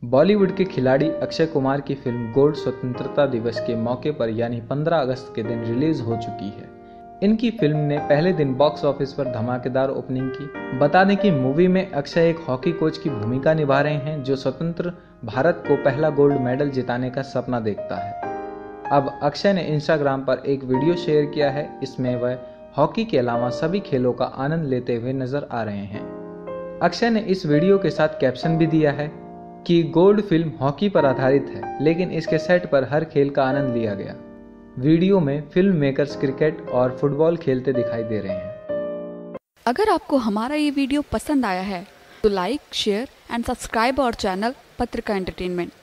बॉलीवुड के खिलाड़ी अक्षय कुमार की फिल्म गोल्ड स्वतंत्रता दिवस के मौके पर यानी 15 अगस्त के दिन रिलीज हो चुकी है। इनकी फिल्म ने पहले दिन बॉक्स ऑफिस पर धमाकेदार ओपनिंग की। बता दें कि मूवी में अक्षय एक हॉकी कोच की भूमिका निभा रहे हैं जो स्वतंत्र भारत को पहला गोल्ड मेडल जिताने का सपना देखता है। अब अक्षय ने इंस्टाग्राम पर एक वीडियो शेयर किया है। इसमें वह हॉकी के अलावा सभी खेलों का आनंद लेते हुए नजर आ रहे हैं। अक्षय ने इस वीडियो के साथ कैप्शन भी दिया है कि गोल्ड फिल्म हॉकी पर आधारित है, लेकिन इसके सेट पर हर खेल का आनंद लिया गया। वीडियो में फिल्म मेकर्स क्रिकेट और फुटबॉल खेलते दिखाई दे रहे हैं। अगर आपको हमारा ये वीडियो पसंद आया है तो like, share and subscribe our channel Patrika entertainment.